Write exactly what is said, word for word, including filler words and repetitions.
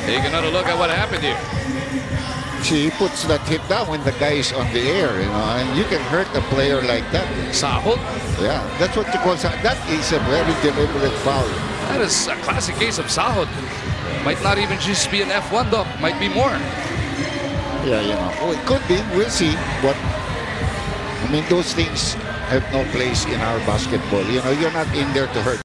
Take another look at what happened here. She puts that hit down when the guy is on the air, you know, and you can hurt a player like that. Sahod? Yeah, that's what you call sahod. That is a very deliberate foul. That is a classic case of sahod. Might not even just be an F one, Doc. Might be more. Yeah, you know. Oh, it could be. We'll see. But, I mean, those things have no place in our basketball. You know, you're not in there to hurt.